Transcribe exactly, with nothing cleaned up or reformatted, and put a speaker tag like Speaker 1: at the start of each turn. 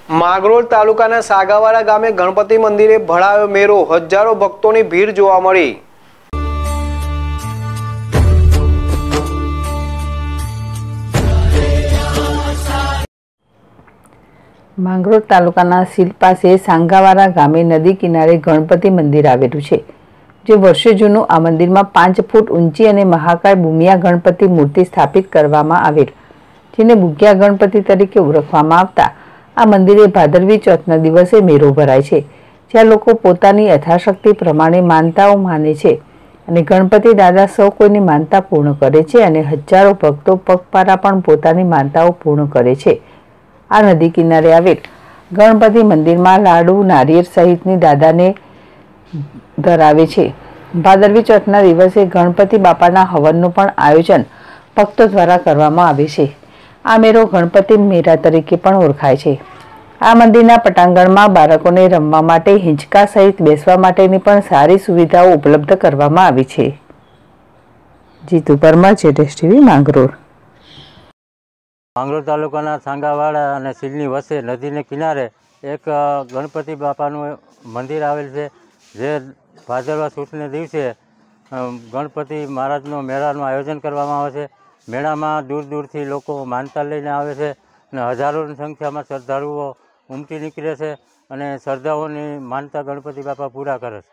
Speaker 1: માંગરોળ તાલુકાના સાગાવાડા ગામે ગણપતિ મંદિરે ભરાયો મેળો, હજારો ભક્તોની ભીડ જોવા મળી।
Speaker 2: માંગરોળ તાલુકાના સીલ પાસે સાંગાવાડા ગામે નદી કિનારે ગણપતિ મંદિર આવેલું છે, જે વર્ષો જૂનું। આ મંદિરમાં પાંચ ફૂટ ઊંચી અને મહાકાય બુમિયા ગણપતિ મૂર્તિ સ્થાપિત કરવામાં આવેલ, જેને બુગ્યા ગણપતિ તરીકે ઓળખવામાં આવતા આ મંદિરે ભાદરવી ચોથના દિવસે મેળો ભરાય છે, જ્યાં લોકો પોતાની યથાશક્તિ પ્રમાણે માનતાઓ માને છે અને ગણપતિ દાદા સૌ કોઈની માનતા પૂર્ણ કરે છે અને હજારો ભક્તો પગપાળા પણ પોતાની માનતાઓ પૂર્ણ કરે છે। આ નદી કિનારે આવેલ ગણપતિ મંદિરમાં લાડુ, નારિયેળ સહિતની દાદાને ધરાવે છે। ભાદરવી ચોથના દિવસે ગણપતિ બાપાના હવનનું પણ આયોજન ભક્તો દ્વારા કરવામાં આવે છે। આ મેળો ગણપતિ મેળા તરીકે પણ ઓળખાય છે। આ મંદિરના પટાંગણમાં બાળકોને રમવા માટે હિંચકા સહિત બેસવા માટેની પણ સારી સુવિધાઓ ઉપલબ્ધ કરવામાં આવી છે। જીતુ પરમાર, જેડેશ ટીવી, માંગરોળ।
Speaker 3: માંગરોળ તાલુકાના સાંગાવાડા અને સીલની વચ્ચે નદીને કિનારે એક ગણપતિ બાપાનું મંદિર આવેલ છે, જે ભાદરવા સુદને દિવસે ગણપતિ મહારાજનો મેળાનું આયોજન કરવામાં આવે છે। મેળામાં દૂર દૂરથી લોકો માનતા લઈને આવે છે અને હજારોની સંખ્યામાં શ્રદ્ધાળુઓ ઉમટી નીકળે છે અને શ્રદ્ધાઓની માનતા ગણપતિ બાપા પૂરા કરે છે।